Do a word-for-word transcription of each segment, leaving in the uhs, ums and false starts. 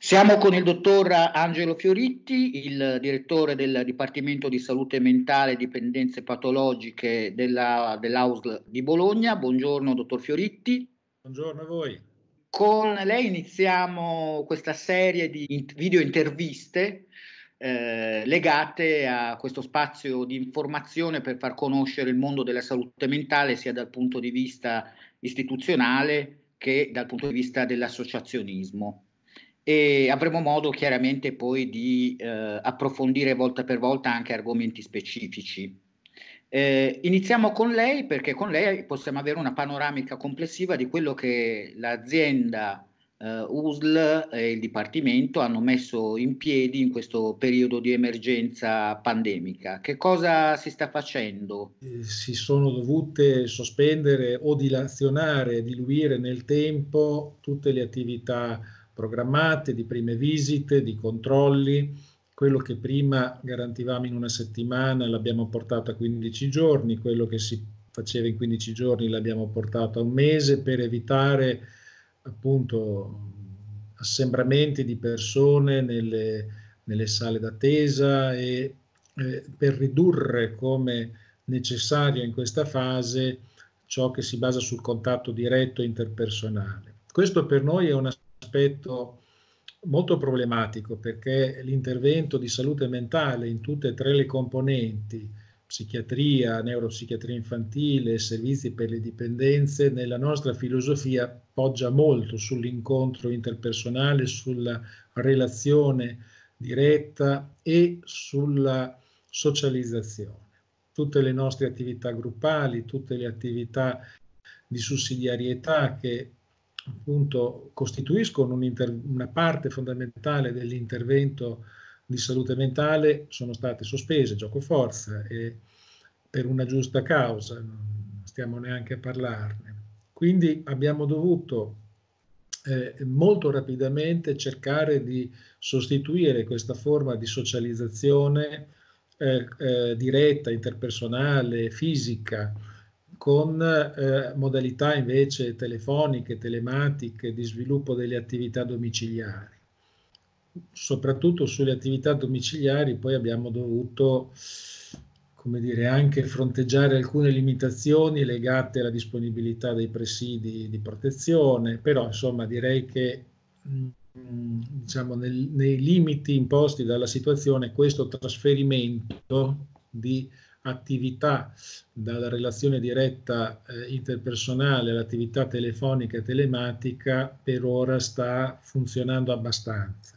Siamo con il dottor Angelo Fioritti, il direttore del Dipartimento di Salute Mentale e Dipendenze Patologiche della, dell'A U S L di Bologna. Buongiorno, dottor Fioritti. Buongiorno a voi. Con lei iniziamo questa serie di video interviste eh, legate a questo spazio di informazione per far conoscere il mondo della salute mentale sia dal punto di vista istituzionale che dal punto di vista dell'associazionismo. E avremo modo chiaramente poi di eh, approfondire volta per volta anche argomenti specifici. Eh, iniziamo con lei perché con lei possiamo avere una panoramica complessiva di quello che l'azienda eh, U S L e il Dipartimento hanno messo in piedi in questo periodo di emergenza pandemica. Che cosa si sta facendo? Eh, si sono dovute sospendere o dilazionare, diluire nel tempo tutte le attività programmate di prime visite, di controlli. Quello che prima garantivamo in una settimana l'abbiamo portato a quindici giorni, quello che si faceva in quindici giorni l'abbiamo portato a un mese per evitare appunto assembramenti di persone nelle, nelle sale d'attesa e eh, per ridurre come necessario in questa fase ciò che si basa sul contatto diretto interpersonale. Questo per noi è un aspetto molto problematico perché l'intervento di salute mentale in tutte e tre le componenti, psichiatria, neuropsichiatria infantile, servizi per le dipendenze, nella nostra filosofia poggia molto sull'incontro interpersonale, sulla relazione diretta e sulla socializzazione. Tutte le nostre attività gruppali, tutte le attività di sussidiarietà che appunto costituiscono un una parte fondamentale dell'intervento di salute mentale sono state sospese, gioco forza, e per una giusta causa, non stiamo neanche a parlarne. Quindi abbiamo dovuto eh, molto rapidamente cercare di sostituire questa forma di socializzazione eh, eh, diretta, interpersonale, fisica, con eh, modalità invece telefoniche, telematiche, di sviluppo delle attività domiciliari. Soprattutto sulle attività domiciliari poi abbiamo dovuto, come dire, anche fronteggiare alcune limitazioni legate alla disponibilità dei presidi di protezione, però insomma direi che mh, diciamo nel, nei limiti imposti dalla situazione questo trasferimento di attività dalla relazione diretta eh, interpersonale all'attività telefonica e telematica per ora sta funzionando abbastanza.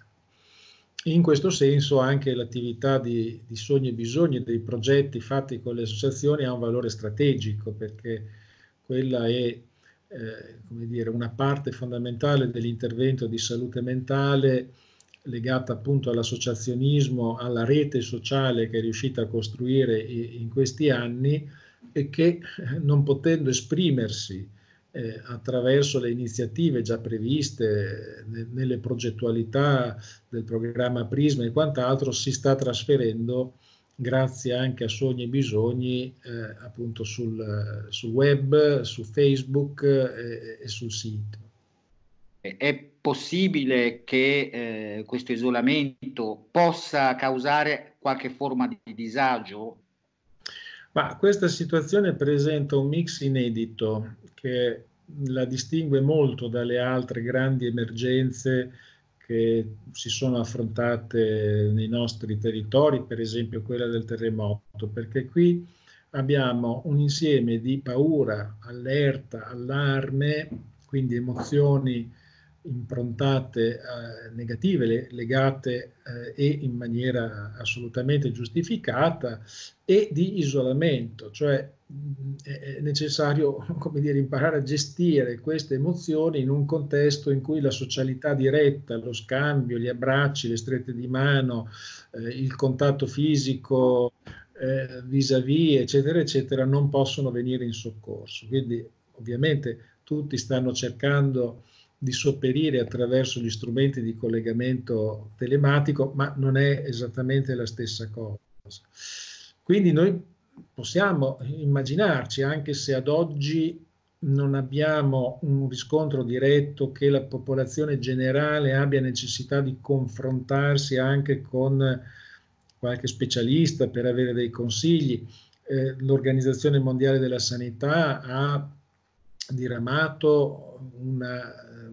In questo senso anche l'attività di, di sogni e bisogni dei progetti fatti con le associazioni ha un valore strategico perché quella è eh, come dire, una parte fondamentale dell'intervento di salute mentale legata appunto all'associazionismo, alla rete sociale che è riuscita a costruire in questi anni e che non potendo esprimersi eh, attraverso le iniziative già previste ne, nelle progettualità del programma Prisma e quant'altro si sta trasferendo grazie anche a Sogni e Bisogni eh, appunto sul, sul web, su Facebook eh, e sul sito. È possibile che eh, questo isolamento possa causare qualche forma di disagio? Ma questa situazione presenta un mix inedito che la distingue molto dalle altre grandi emergenze che si sono affrontate nei nostri territori, per esempio quella del terremoto, perché qui abbiamo un insieme di paura, allerta, allarme, quindi emozioni improntate eh, negative, le, legate eh, e in maniera assolutamente giustificata, e di isolamento, cioè mh, è necessario, come dire, imparare a gestire queste emozioni in un contesto in cui la socialità diretta, lo scambio, gli abbracci, le strette di mano, eh, il contatto fisico eh, vis-à-vis, eccetera, eccetera, non possono venire in soccorso. Quindi ovviamente tutti stanno cercando di sopperire attraverso gli strumenti di collegamento telematico, ma non è esattamente la stessa cosa. Quindi noi possiamo immaginarci, anche se ad oggi non abbiamo un riscontro diretto che la popolazione generale abbia necessità di confrontarsi anche con qualche specialista per avere dei consigli. Eh, L'Organizzazione Mondiale della Sanità ha diramato una,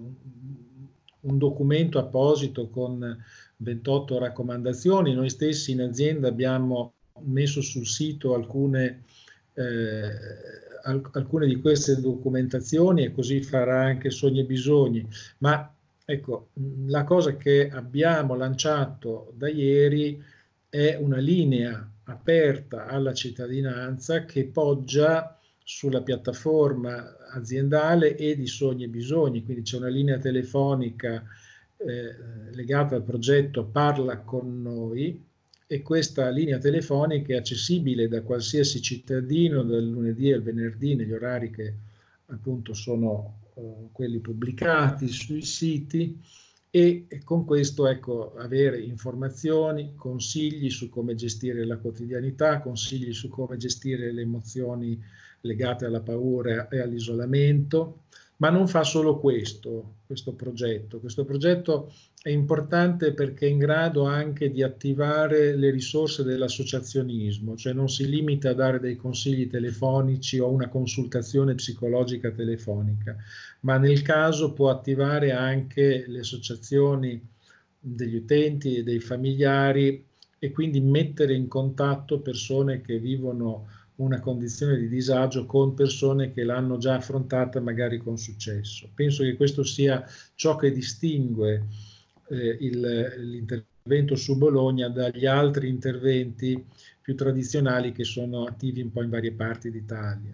un documento apposito con ventotto raccomandazioni. Noi stessi in azienda abbiamo messo sul sito alcune, eh, alcune di queste documentazioni, e così farà anche Sogni e Bisogni. Ma ecco, la cosa che abbiamo lanciato da ieri è una linea aperta alla cittadinanza che poggia sulla piattaforma aziendale e di Sogni e Bisogni, quindi c'è una linea telefonica eh, legata al progetto Parla con noi, e questa linea telefonica è accessibile da qualsiasi cittadino dal lunedì al venerdì negli orari che appunto sono eh, quelli pubblicati sui siti, e con questo, ecco, avere informazioni, consigli su come gestire la quotidianità, consigli su come gestire le emozioni legate alla paura e all'isolamento. Ma non fa solo questo, questo progetto. Questo progetto è importante perché è in grado anche di attivare le risorse dell'associazionismo, cioè non si limita a dare dei consigli telefonici o una consultazione psicologica telefonica, ma nel caso può attivare anche le associazioni degli utenti e dei familiari, e quindi mettere in contatto persone che vivono una condizione di disagio con persone che l'hanno già affrontata magari con successo. Penso che questo sia ciò che distingue eh, l'intervento su Bologna dagli altri interventi più tradizionali che sono attivi un po' in varie parti d'Italia.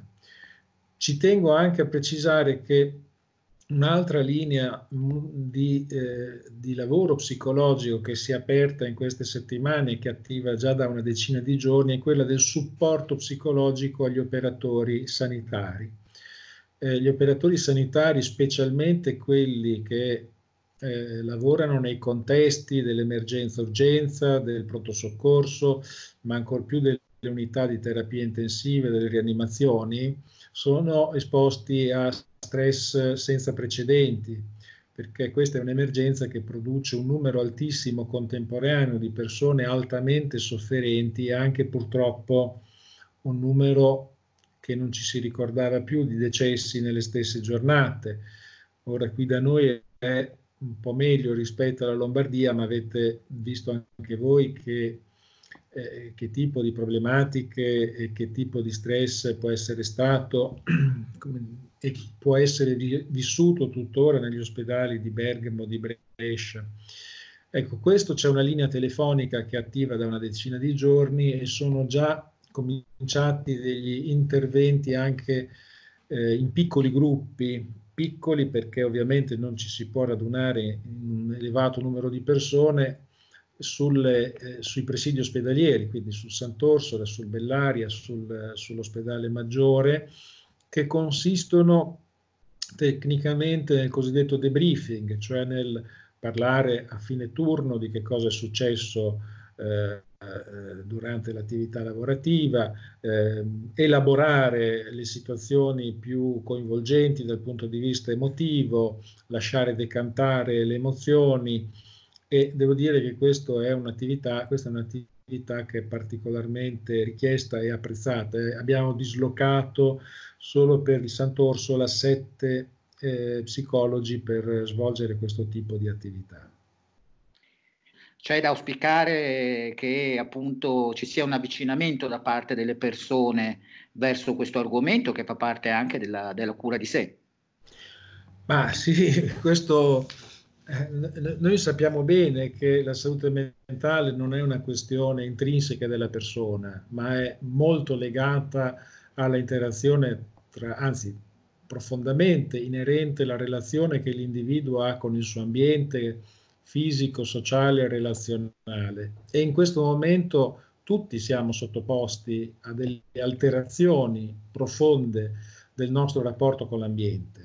Ci tengo anche a precisare che un'altra linea di, eh, di lavoro psicologico che si è aperta in queste settimane e che attiva già da una decina di giorni è quella del supporto psicologico agli operatori sanitari. Eh, gli operatori sanitari, specialmente quelli che eh, lavorano nei contesti dell'emergenza-urgenza, del pronto soccorso, ma ancor più delle unità di terapia intensive, delle rianimazioni, sono esposti a stress senza precedenti, perché questa è un'emergenza che produce un numero altissimo contemporaneo di persone altamente sofferenti e anche purtroppo un numero che non ci si ricordava più di decessi nelle stesse giornate. Ora qui da noi è un po' meglio rispetto alla Lombardia, ma avete visto anche voi che Eh, che tipo di problematiche e che tipo di stress può essere stato e può essere vissuto tuttora negli ospedali di Bergamo, di Brescia. Ecco, questo, c'è una linea telefonica che è attiva da una decina di giorni e sono già cominciati degli interventi anche eh, in piccoli gruppi, piccoli perché ovviamente non ci si può radunare in un elevato numero di persone, Sulle, eh, sui presidi ospedalieri, quindi sul Sant'Orsola, sul Bellaria, sul, sull'ospedale Maggiore, che consistono tecnicamente nel cosiddetto debriefing, cioè nel parlare a fine turno di che cosa è successo eh, durante l'attività lavorativa, eh, elaborare le situazioni più coinvolgenti dal punto di vista emotivo, lasciare decantare le emozioni. E devo dire che questo è un'attività, questa è un'attività che è particolarmente richiesta e apprezzata. Eh, abbiamo dislocato solo per il Sant'Orsola sette eh, psicologi per svolgere questo tipo di attività. C'è da auspicare che appunto ci sia un avvicinamento da parte delle persone verso questo argomento che fa parte anche della, della cura di sé. Ma sì, questo... Noi sappiamo bene che la salute mentale non è una questione intrinseca della persona, ma è molto legata alla interazione, tra, anzi profondamente inerente alla relazione che l'individuo ha con il suo ambiente fisico, sociale e relazionale. E in questo momento tutti siamo sottoposti a delle alterazioni profonde del nostro rapporto con l'ambiente.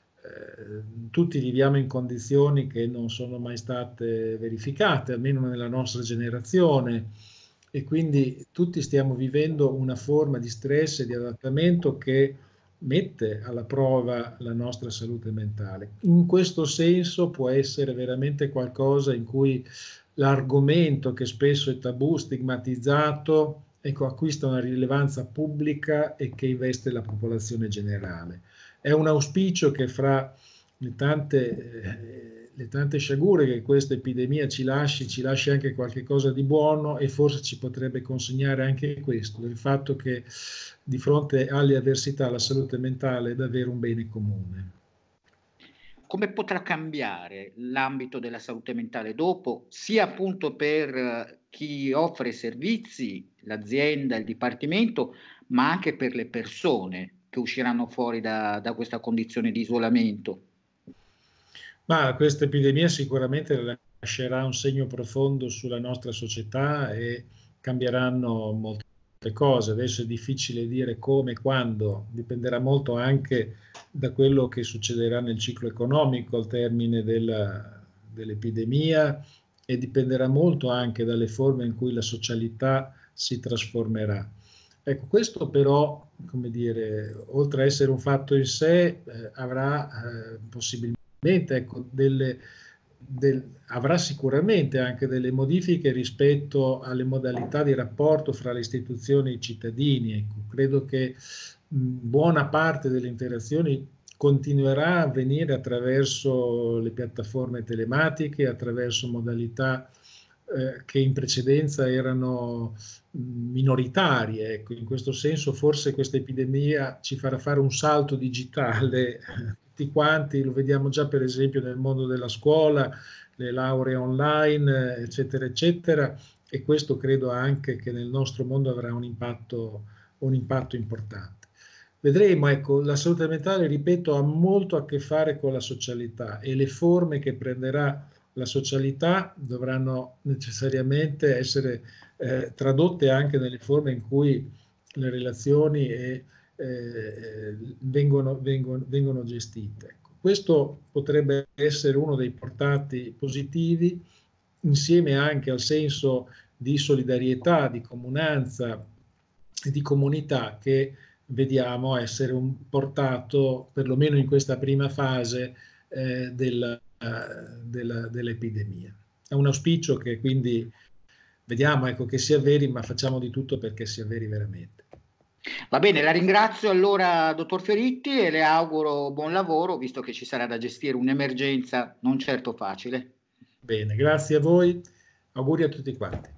Tutti viviamo in condizioni che non sono mai state verificate, almeno nella nostra generazione, e quindi tutti stiamo vivendo una forma di stress e di adattamento che mette alla prova la nostra salute mentale. In questo senso può essere veramente qualcosa in cui l'argomento, che spesso è tabù, stigmatizzato, ecco, acquista una rilevanza pubblica e che investe la popolazione generale. È un auspicio che fra le tante, eh, le tante sciagure che questa epidemia ci lasci, ci lasci anche qualche cosa di buono, e forse ci potrebbe consegnare anche questo, il fatto che di fronte alle avversità la salute mentale è davvero un bene comune. Come potrà cambiare l'ambito della salute mentale dopo, sia appunto per chi offre servizi, l'azienda, il dipartimento, ma anche per le persone che usciranno fuori da, da questa condizione di isolamento? Ma questa epidemia sicuramente lascerà un segno profondo sulla nostra società e cambieranno molte cose. Adesso è difficile dire come e quando, dipenderà molto anche da quello che succederà nel ciclo economico al termine della, dell'epidemia, e dipenderà molto anche dalle forme in cui la socialità si trasformerà. Ecco, questo però, come dire, oltre a essere un fatto in sé, eh, avrà eh, possibilmente Ecco, delle, del, avrà sicuramente anche delle modifiche rispetto alle modalità di rapporto fra le istituzioni e i cittadini. Ecco, credo che mh, buona parte delle interazioni continuerà a avvenire attraverso le piattaforme telematiche, attraverso modalità eh, che in precedenza erano minoritarie. Ecco, in questo senso forse questa epidemia ci farà fare un salto digitale tutti quanti, lo vediamo già per esempio nel mondo della scuola, le lauree online, eccetera, eccetera, e questo credo anche che nel nostro mondo avrà un impatto, un impatto importante. Vedremo, ecco, la salute mentale, ripeto, ha molto a che fare con la socialità, e le forme che prenderà la socialità dovranno necessariamente essere eh, tradotte anche nelle forme in cui le relazioni e Eh, vengono, vengono, vengono gestite. Ecco, questo potrebbe essere uno dei portati positivi, insieme anche al senso di solidarietà, di comunanza e di comunità che vediamo essere un portato, perlomeno in questa prima fase, eh, della, della, dell'epidemia. È un auspicio che quindi vediamo, ecco, che si avveri, ma facciamo di tutto perché si avveri veramente. Va bene, la ringrazio allora, dottor Feritti, e le auguro buon lavoro, visto che ci sarà da gestire un'emergenza non certo facile. Bene, grazie a voi, auguri a tutti quanti.